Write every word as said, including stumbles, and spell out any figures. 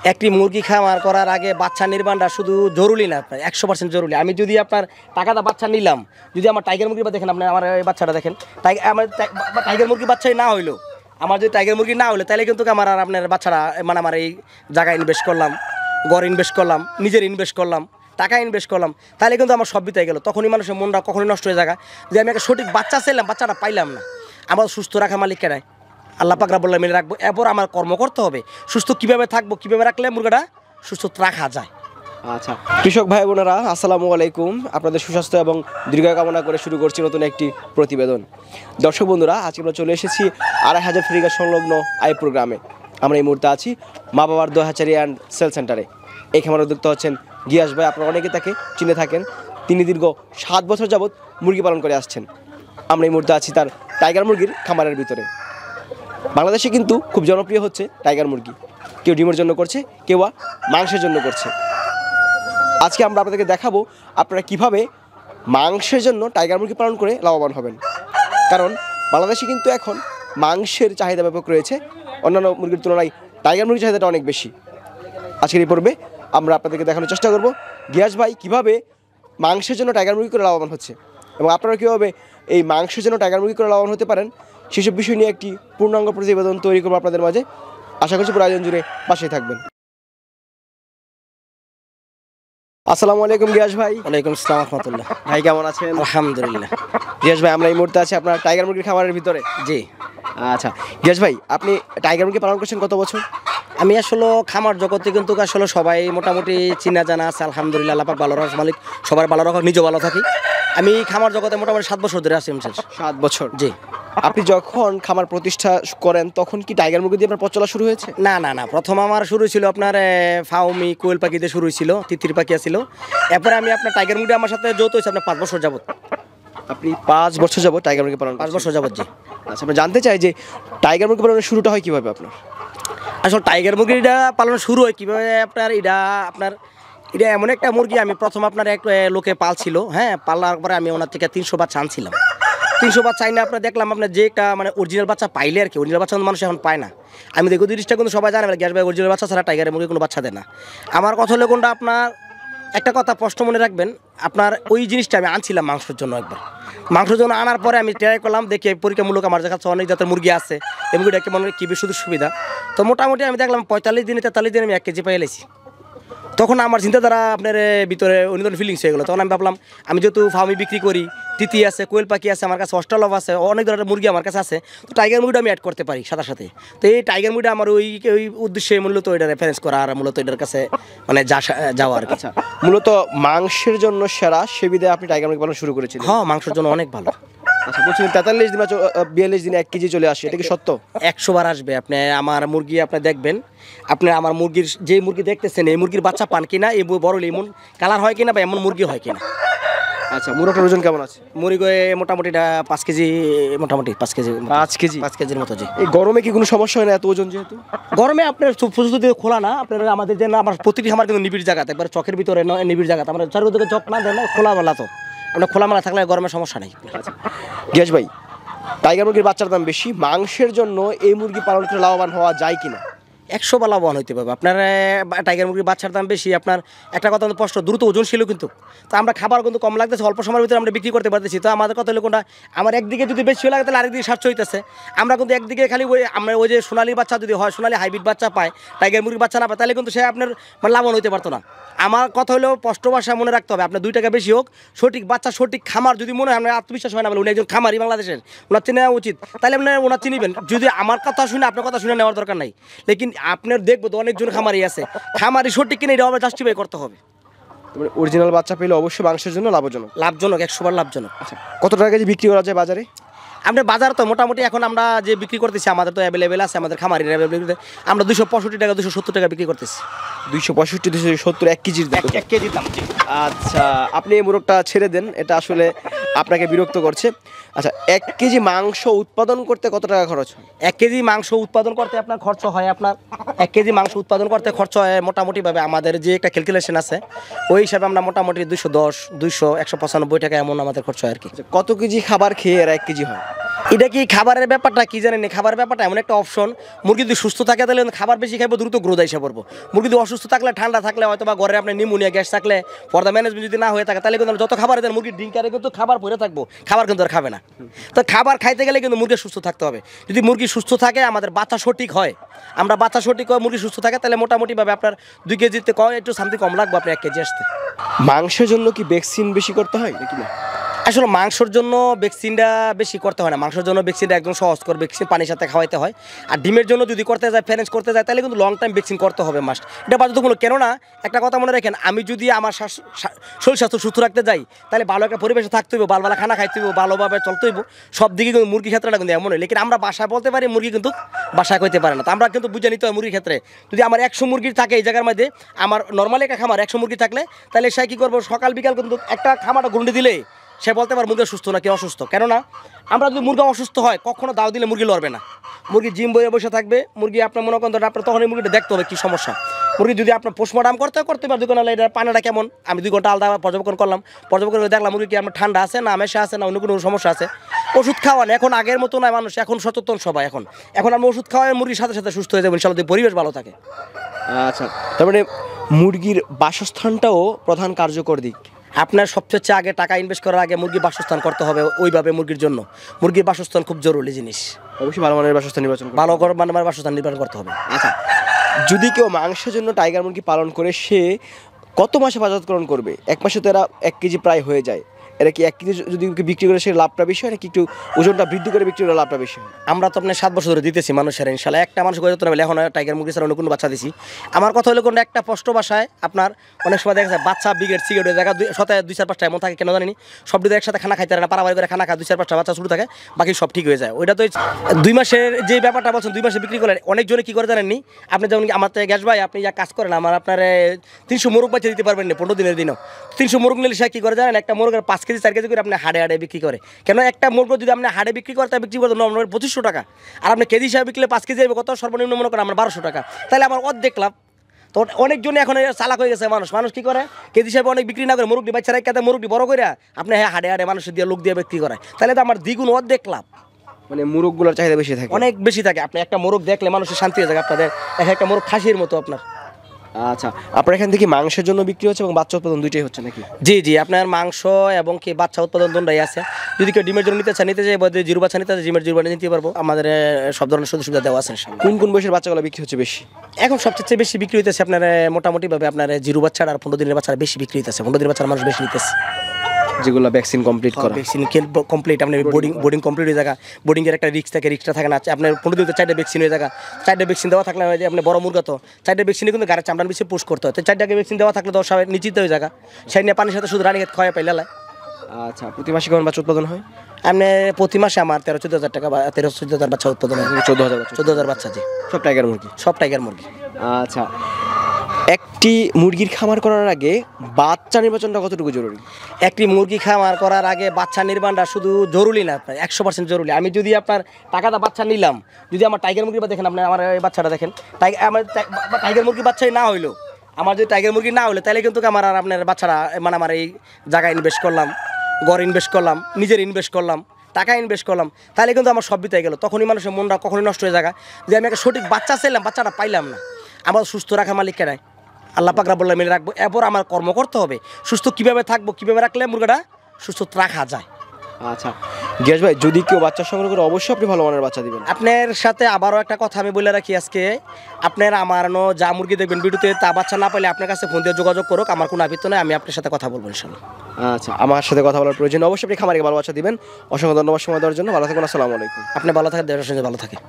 একটি মুরগি খামার করার আগে বাচ্চা নির্মাণটা শুধু জরুরি না, আপনার একশো পার্সেন্ট জরুরি। আমি যদি আপনার টাকাটা বাচ্চা নিলাম, যদি আমার টাইগার মুরগি বা দেখেন, আপনি আমার এই বাচ্চাটা দেখেন, টাইগার আমার টাইগার মুরগি বাচ্চাই না হইলো, আমার যদি টাইগার মুরগি না হইলো, তাহলে কিন্তু আমার আর আপনার বাচ্চারা মানে আমার এই জায়গায় ইনভেস্ট করলাম, ঘর ইনভেস্ট করলাম, নিজের ইনভেস্ট করলাম, টাকা ইনভেস্ট করলাম, তাহলে কিন্তু আমার সব বিতাই গেল। তখনই মানুষের মনটা কখনই নষ্ট হয়ে যায় যে আমি একটা সঠিক বাচ্চা চাইলাম, বাচ্চাটা পাইলাম না। আমার সুস্থ রাখা মালিক কেনায় আল্লাহ পাক রাব্বুল আলামিন রাখবো, এরপর আমার কর্ম করতে হবে। সুস্থ কীভাবে থাকবো, কীভাবে রাখলে মুরগাটা সুস্থ রাখা যায়। আচ্ছা, কৃষক ভাই বোনেরা আসসালামু আলাইকুম, আপনাদের সুস্বাস্থ্য এবং দীর্ঘায়ু কামনা করে শুরু করছি নতুন একটি প্রতিবেদন। দর্শক বন্ধুরা, আজকে আমরা চলে এসেছি আড়াই হাজার ফ্রিগা সংলগ্ন আই প্রোগ্রামে। আমরা এই মুহূর্তে আছি মা বাবার দোহাচারি অ্যান্ড সেল সেন্টারে। এই খামার উদ্যোক্তা হচ্ছেন গিয়াস ভাই, আপনারা অনেকে তাকে চিনে থাকেন। তিনি দীর্ঘ সাত বছর যাবৎ মুরগি পালন করে আসছেন। আমরা এই মুহূর্তে আছি তার টাইগার মুরগির খামারের ভিতরে। বাংলাদেশে কিন্তু খুব জনপ্রিয় হচ্ছে টাইগার মুরগি, কেউ ডিমের জন্য করছে, কেউ মাংসের জন্য করছে। আজকে আমরা আপনাদেরকে দেখাবো আপনারা কিভাবে মাংসের জন্য টাইগার মুরগি পালন করে লাভবান হবেন। কারণ বাংলাদেশে কিন্তু এখন মাংসের চাহিদা ব্যাপক রয়েছে, অন্যান্য মুরগির তুলনায় টাইগার মুরগির চাহিদাটা অনেক বেশি। আজকের এই পর্বে আমরা আপনাদেরকে দেখানোর চেষ্টা করব গিয়াস ভাই কীভাবে মাংসের জন্য টাইগার মুরগি করে লাভবান হচ্ছে, এবং আপনারা কীভাবে এই মাংসের জন্য টাইগার মুরগি করে লাভবান হতে পারেন সেসব বিষয় নিয়ে একটি পূর্ণাঙ্গ প্রতিবেদন তৈরি করবো আপনাদের মাঝে। আশা করছি পুরো আয়োজন জুড়ে পাশেই থাকবেন। আসসালামু আলাইকুম গিয়াস ভাই। ওয়ালাইকুম আসসালাম রাহমাতুল্লাহ। ভাই কেমন আছেন? আলহামদুলিল্লাহ। গিয়াস ভাই, আমরা এই মুহূর্তে আছি আপনার টাইগার মুরগির খামারের ভিতরে। জি। আচ্ছা গিয়াস ভাই, আপনি টাইগার মুরগি পালন করছেন কত বছর? আমি আসলে খামার জগতে কিন্তু আসলে সবাই মোটামুটি চিনা জানা আছে, আলহামদুলিল্লাহ। আল্লাহ পাক ভালো রাখ মালিক, সবার ভালো রাখা, নিজেও ভালো থাকি। আমি খামার জগতে মোটামুটি সাত বছর ধরে আছি। সাত বছর? জি। আপনি যখন খামার প্রতিষ্ঠা করেন তখন কি টাইগার মুরগি দিয়ে আপনার পথ চলা শুরু হয়েছে? না না না, প্রথম আমার শুরু ছিল আপনার ফাউমি কোয়েল পাখি দিয়ে শুরু হয়েছিল, তিতির পাখি ছিল। এরপরে আমি আপনার টাইগার মুরগি আমার সাথে যৌথ হয়েছে আপনার পাঁচ বছর যাবত। আপনি পাঁচ বছর যাবত টাইগার মুরগি পালন? পাঁচ বছর যাবত, জি। আচ্ছা, আমরা জানতে চাই যে টাইগার মুরগি পালনের শুরুটা হয় কীভাবে আপনার? আসলে টাইগার মুরগিটা পালন শুরু হয় কীভাবে আপনার, এটা আপনার এটা এমন একটা মুরগি, আমি প্রথম আপনার এক লোকে পালছিল, হ্যাঁ, পালার পরে আমি ওনার থেকে তিনশো বাচ্চা আনছিলাম। তিনশো বাচ্চা আইনে আপনার দেখলাম আপনার যে একটা মানে অরিজিনাল বাচ্চা পাইলে আর কি, অরিজিনাল বাচ্চা মানুষ এখন পায় না। আমি দেখো জিনিসটা কিন্তু সবাই জানে, গ্যাস ভাই অরিজিনাল বাচ্চা ছাড়া টাইগারের মুরগি কোনো বাচ্চা দেয় না। আমার কথা হলো কোনটা, আপনার একটা কথা স্পষ্ট মনে রাখবেন, আপনার ওই জিনিসটা আমি আনছিলাম মাংসের জন্য। একবার মাংসের জন্য আনার পরে আমি ট্রাই করলাম, দেখি পরীক্ষামূলক আমার কাছে অনেক জাতের মুরগি আছে, এই মুরগিটা কেমন কী সুযোগ সুবিধা। তো মোটামুটি আমি দেখলাম পঁয়তাল্লিশ দিনে তেতাল্লিশ দিনে আমি এক কেজি পেয়ে এলেছি। তখন আমার চিন্তাধারা আপনার ভিতরে অন্যতম ফিলিংস হয়ে গেলো। তখন আমি ভাবলাম, আমি যেহেতু ফার্মি বিক্রি করি, তিতি আছে, কোয়েল পাখি আছে, আমার কাছে অস্ট্রালভ আছে, অনেক ধরনের মুরগি আমার কাছে আছে, তো টাইগার মুরগিটা আমি অ্যাড করতে পারি সাথে সাথে। তো এই টাইগার মুরগিটা আমার ওই ওই উদ্দেশ্যে মূলত এটা রেফারেন্স করা, আর মূলত এটার কাছে মানে যা যাওয়া আর কি। আচ্ছা, মূলত মাংসের জন্য সেরা সেবিধে আপনি টাইগার মুরগি পালন শুরু করেছিলেন? হ্যাঁ, মাংসের জন্য অনেক ভালো। আচ্ছা, বলছিলেন তেতাল্লিশ দিন বিয়াল্লিশ দিনে এক কেজি চলে আসে, এটা কি সত্য? একশো বার আসবে। আপনি আমার মুরগি আপনি দেখবেন, আপনি আমার মুরগির যে মুরগি দেখতেছেন এই মুরগির বাচ্চা পান কিনা, এই বড় এমন কালার হয় কিনা বা এমন মুরগি হয় কিনা। আচ্ছা, মুরগির ওজন কেমন আছে? মুরগি মোটামুটি পাঁচ কেজি, মোটামুটি পাঁচ কেজি পাঁচ কেজি পাঁচ কেজির মতো। জি। এই গরমে কি কোনো সমস্যা হয় না এত ওজন যেহেতু? গরমে আপনার যদি খোলা না, আপনার আমাদের যে আমার প্রতিটি আমার কিন্তু নিবিড় জায়গাতে, একবার চকের ভিতরে নিবিড় জায়গাতে, আমরা চারিদিকে চক না দেয় না, খোলামেলা, তো আপনার খোলামেলা থাকলে গরমের সমস্যা নেই। আচ্ছা গিয়াস ভাই, টাইগার মুরগির বাচ্চার দাম বেশি, মাংসের জন্য এই মুরগি পালন করে লাভবান হওয়া যায় কিনা? একশো বা লাভবান হইতে পারবে। আপনার টাইগার মুরগির বাচ্চার দাম বেশি, আপনার একটা কথা স্পষ্ট, দ্রুত ওজন ছিল কিন্তু, তো আমরা খাবার কিন্তু কম লাগতেছে, অল্প সময়ের ভিতরে আমরা বিক্রি করতে পারতেছি। তো আমাদের কথা হলো কোনটা, আমার একদিকে যদি বেশি লাগে তাহলে আরেকদিকে সাতশো হইতেছে। আমরা কিন্তু একদিকে খালি ওই আমরা ওই যে সোনালি বাচ্চা যদি হয়, সোনালি হাইব্রিড বাচ্চা পায়, টাইগার মুরগির বাচ্চা না পায়, তাহলে কিন্তু সে আপনার মানে লাভবান হইতে পারতো না। আমার কথা হলো স্পষ্ট ভাষা মনে রাখতে হবে, আপনার দুই টাকা বেশি হোক, সঠিক বাচ্চা সঠিক খামার যদি মনে হয়, আপনার আত্মবিশ্বাস হয় না বলে উনি একজন খামারি বাংলাদেশের, ওনার চিনে নেওয়া উচিত, তাহলে আপনার ওনার চিনিবেন। যদি আমার কথা শুনে আপনার কথা শুনে নেওয়ার দরকার নাই, লেকিন আপনার দেখবো তো অনেকজন খামারি আছে, খামারি সঠিক কিনে এটা হবে জাস্টিফাই করতে হবে। অরিজিনাল বাচ্চা পেলে অবশ্যই মাংসের জন্য লাভজনক। লাভজনক, একশো বার লাভজনক। আচ্ছা, কত টাকা কেজি বিক্রি করা যায় বাজারে? আমরা বাজার তো মোটামুটি এখন আমরা যে বিক্রি করতেছি, আমাদের তো অ্যাভেলেবেল আছে, আমাদের খামারির অ্যাভেলেবেল, আমরা দুশো পঁয়ষট্টি টাকা দুশো সত্তর টাকা বিক্রি করতেছি। দুইশো পঁয়ষট্টি দুশো সত্তর এক কেজির দাম? এক কেজি দাম। আচ্ছা, আপনি এই মোরগটা ছেড়ে দেন, এটা আসলে আপনাকে বিরক্ত করছে। আচ্ছা, এক কেজি মাংস উৎপাদন করতে কত টাকা খরচ হয়? এক কেজি মাংস উৎপাদন করতে আপনার খরচ হয়, আপনার এক কেজি মাংস উৎপাদন করতে খরচ হয় মোটামুটিভাবে আমাদের যে একটা ক্যালকুলেশন আছে, ওই হিসাবে আমরা মোটামুটি দুইশো দশ দুইশো একশো পঁচানব্বই টাকা এমন আমাদের খরচ হয় আর কি। কত কেজি খাবার খেয়ে এরা এক কেজি হয়? এটা কি খাবারের ব্যাপারটা কি জানেন না, খাবারের ব্যাপারটা এমন একটা অপশন, মুরগি যদি সুস্থ থাকে তাহলে খাবার বেশি খাইবো, দ্রুত গ্রোথ এসে পড়বো। মুরগি যদি অসুস্থ থাকলে, ঠান্ডা থাকলে, হয়তো বা ঘরে আপনার নিউমোনিয়া গ্যাস থাকলে, পর্দা ম্যানেজমেন্ট যদি না হয়ে থাকে, তাহলে কিন্তু যত খাবার দেন মুরগির ডিঙ্কারে কিন্তু খাবার পরে থাকবো, খাবার কিন্তু আর খাবে না। তো খাবার খাইতে গেলে কিন্তু মুরগি সুস্থ থাকতে হবে। যদি মুরগি সুস্থ থাকে, আমাদের বাচ্চা সঠিক হয়, আমরা বাচ্চা সঠিক হয়, মুরগি সুস্থ থাকে, তাহলে মোটামুটিভাবে আপনার দুই কেজিতে কম একটু সামথিং কম লাগবে আপনার এক কেজি আসতে। মাংসের জন্য কি ভ্যাকসিন বেশি করতে হয় নাকি না? আসলে মাংসর জন্য ভ্যাকসিনটা বেশি করতে হয় না, মাংসের জন্য ভ্যাকসিনটা একদম সহজ করে, ভ্যাকসিন পানির সাথে খাওয়াইতে হয়। আর ডিমের জন্য যদি করতে যায়, ফ্যারেন্স করতে যায়, তাহলে কিন্তু লং টাইম ভ্যাকসিন করতে হবে মাস্ট, এটা বাধ্যতামূলক। কেননা একটা কথা মনে রাখেন, আমি যদি আমার শ্বাস- শা- শরীর স্বাস্থ্য সুস্থ রাখতে যাই, তাহলে ভালো একটা পরিবেশে থাকতে হইব, ভালো ভালো খানা খাইতে হইব, ভালোভাবে চলতে হইব, সব দিকে কিন্তু মুরগির ক্ষেত্রেটা কিন্তু এমন হয়। লেকিন আমরা বাসায় বলতে পারি, মুরগি কিন্তু বাসায় কইতে পারে না। তো আমরা কিন্তু বুঝে নিতে হয় মুরগির ক্ষেত্রে, যদি আমার একশো মুরগির থাকে এই জায়গার মধ্যে, আমার নর্মালি একটা খামার একশো মুরগি থাকলে, তাহলে সে কী করবো, সকাল বিকাল কিন্তু একটা খামারটা গুন্ডি দিলে সে বলতে পারে মুরগি সুস্থ নাকি অসুস্থ। কেননা আমরা যদি মুরগি অসুস্থ হয়, কখনো দাও দিলে মুরগি লড়বে না, মুরগি জিম বইয়ে বসে থাকবে। মুরগি আপনার মনে করেন, আপনার তখন এই মুরগিটা দেখতে হবে কী সমস্যা। মুরগি যদি আপনার পোস্টমর্টম করতে করতে পারে, দুই ঘন্টা এটা পানাটা কেমন, আমি দুই ঘন্টা আলাদা পর্যবেক্ষণ করলাম, পর্যবেক্ষণ করে দেখলাম মুরগি কি আপনার ঠান্ডা আছে না আমেশা আছে না অন্য কোনো সমস্যা আছে। ওষুধ খাওয়ান এখন আগের মতো নয় মানুষ, এখন সচেতন সবাই। এখন এখন আমরা ওষুধ খাওয়াই, মুরগির সাথে সাথে সুস্থ হয়ে যাবেন ইনশাআল্লাহ, যদি পরিবেশ ভালো থাকে। আচ্ছা, তার মানে মুরগির বাসস্থানটাও প্রধান কার্যকর দিক। আপনার সবচেয়ে আগে টাকা ইনভেস্ট করার আগে মুরগির বাসস্থান করতে হবে ওইভাবে। মুরগির জন্য মুরগির বাসস্থান খুব জরুরি জিনিস, অবশ্যই ভালো মানের বাসস্থান নির্বাচন করতে ভালো হবে। করে মানের বাসস্থান নির্মাণ করতে হবে। আচ্ছা, যদি কেউ মাংসের জন্য টাইগার মুরগি পালন করে, সে কত মাসে বাজারজাতকরণ করবে? এক মাসে তো এরা এক কেজি প্রায় হয়ে যায়। এরা কি এক কেজি যদি বিক্রি করে সে লাভটা বেশি হয় নাকি একটু ওজনটা বৃদ্ধি করে বিক্রি করে লাভটা বেশি হয়? আমরা তো আপনার সাত বছর ধরে দিতেছি মানুষের, ইনশাল্লাহ একটা মানুষ করে যেতে এখন টাইগার মুরগি ছাড়া অন্য কোনো বাচ্চা দিছি। আমার কথা হলো কোনো একটা স্পষ্ট বাসায় আপনার অনেক সময় দেখা যায় বাচ্চা ব্রিগেড সিগেট জায়গা সপ্তাহে দুই চার পাঁচটা এমন থাকে, কেন জানি সব দিকে একসাথে খানা খাইতে পারে না, পারাবাড়ি করে খানা খায়, দুই চার পাঁচটা বাচ্চা শুরু থাকে, বাকি সব ঠিক হয়ে যায়। ওইটা তো দুই মাসের যে ব্যাপারটা বলছেন, দুই মাসে বিক্রি করলেন। অনেকজনে কী করে জানেননি, আপনি যেমন আমার তো গ্যাস ভাই, আপনি যা কাজ করেন, আমার আপনার তিনশো মোরগ বাচ্চা দিতে পারবেন না পনেরো দিনের দিনও। তিনশো মোরগ নিলে সে কী করে জানেন, একটা মোরগের পাঁচ কেজি চার কেজি করে আপনি হাড়ে হাড়ে বিক্রি করে। কেন একটা মুরগ যদি আপনি হাড়ে বিক্রি করে, তা বিক্রি করতে নর্মাল পঁচিশশো টাকা, আর আপনি কেজি হিসাবে বিকলে পাঁচ কেজি কত, সর্বনিম্ন মনে করেন আমার বারোশো টাকা, তাহলে আমার অর্ধেক লাভ। তো অনেকজনই এখন চালাক হয়ে গেছে মানুষ, মানুষ কী করে, কেজি হিসাবে অনেক বিক্রি না করে মুরগি বাচ্চা রেখে মুরগি বড় করে আপনি হ্যাঁ হাড়ে হাড়ে মানুষের দিয়ে লোক দিয়ে বিক্রি করে, তাহলে তো আমার দ্বিগুণ অর্ধেক লাভ। মানে মুরগগুলোর চাহিদা বেশি থাকে, অনেক বেশি থাকে। আপনি একটা মোরগ দেখলে মানুষের শান্তি হয়ে যায়, আপনাদের এক একটা মোরগ খাসির মতো আপনার। আচ্ছা, আপনার এখান থেকে মাংসের জন্য বিক্রি হচ্ছে এবং বাচ্চা উৎপাদন দুইটাই হচ্ছে নাকি? জি জি, আপনার মাংস এবং কি বাচ্চা উৎপাদন দুটোই আছে। যদি কেউ ডিমের জন্য নিতে চায় নিতে চাই, বা জিরো বাচ্চা নিতে চায় ডিমের জিরো বাচ্চা নিতে পারবো, আমাদের এ, সব ধরনের সুযোগ সুবিধা দেওয়া আছে ইনশাআল্লাহ। কোন কোন বয়সের বাচ্চাগুলো বিক্রি হচ্ছে বেশি? এখন সবচেয়ে বেশি বিক্রি হইতেছে আপনার এ, মোটামুটিভাবে আপনার এ, জিরো বাচ্চার আর পনেরো দিনের বাচ্চারা বেশি বিক্রি হইতেছে, পনেরো দিনের বাচ্চার মানুষ বেশি নিতেছে, যেগুলো ভ্যাকসিন কমপ্লিট করা। ভ্যাকসিন কমপ্লিট, আপনার বোর্ডিং বোর্ডিং কমপ্লিট হয়ে জায়গা, বোর্ডিংয়ের একটা রিক্স থাকে, রিক্সটা থাকে না। আপনার পনেরো দিতে চারটে ভ্যাকসিন হয়ে জায়গা, চারটে ভ্যাকসিন দেওয়া থাকলে হয় যে আপনি বড় মুরগা তো চারটে ভ্যাকসিনে কিন্তু গাড়ির চামড়ার বেশি পুশ করতে হয়, তো চারটাকে ভ্যাকসিন দেওয়া থাকলে তো সবাই নিশ্চিত হয়ে জায়গা, সেই নিয়ে পানির সাথে শুধু রানি খেত খাওয়া পাইলে। আচ্ছা, প্রতি মাসে কেমন বাচ্চা উৎপাদন হয়? আপনি প্রতি মাসে আমার তেরো চোদ্দ হাজার টাকা বা তেরো চোদ্দ হাজার বাচ্চা উৎপাদন হয়। চোদ্দ হাজার বাচ্চা, চোদ্দ হাজার বাচ্চা, জি, সব টাইগার মুরগি, সব টাইগার মুরগি। আচ্ছা, একটি মুরগির খামার করার আগে বাচ্চা নির্বাচনটা কতটুকু জরুরি? একটি মুরগি খামার করার আগে বাচ্চা নির্মাণটা শুধু জরুরি না, আপনার একশো পার্সেন্ট জরুরি। আমি যদি আপনার টাকাটা বাচ্চা নিলাম, যদি আমার টাইগার মুরগি বা দেখেন, আপনি আমার এই বাচ্চাটা দেখেন, টাইগার আমার টাইগার মুরগি বাচ্চাই না হইলো, আমার যদি টাইগার মুরগি না হলো, তাহলে কিন্তু আমার আর আপনার বাচ্চারা মানে আমার এই জায়গায় ইনভেস্ট করলাম, ঘর ইনভেস্ট করলাম, নিজের ইনভেস্ট করলাম, টাকা ইনভেস্ট করলাম, তাহলে কিন্তু আমার সব বিতাই গেল। তখনই মানুষের মনটা কখনই নষ্ট হয়ে যায় যে আমি একটা সঠিক বাচ্চা চাইলাম, বাচ্চাটা পাইলাম না। আমার সুস্থ রাখা মালিককে নাই, আল্লাহ পাক রাব্বুল আলামিন রাখবো, এরপর আমার কর্ম করতে হবে। সুস্থ কীভাবে থাকবো, কীভাবে রাখলে মুরগাটা সুস্থ রাখা যায়। আচ্ছা গিয়াস ভাই, যদি কেউ বাচ্চা সংগ্রহ করে অবশ্যই আপনি ভালো মানের বাচ্চা দিবেন। আপনার সাথে আবারও একটা কথা আমি বলে রাখি আজকে, আপনার আমার নো যা মুরগি দেখবেন ভিডিওতে, তা বাচ্চা না পেলে আপনার কাছে ফোন দিয়ে যোগাযোগ করুক, আমার কোনো আপত্তি নয়, আমি আপনার সাথে কথা বলবো ইনশাআল্লাহ। আচ্ছা, আমার সাথে কথা বলার প্রয়োজন, অবশ্যই আপনি খামারে ভালো বাচ্চা দিবেন। অসংখ্য ধন্যবাদ সময় দেওয়ার জন্য, ভালো থাকুন, আসসালামু আলাইকুম। আপনি ভালো থাকেন, দেশের সঙ্গে ভালো থাকে।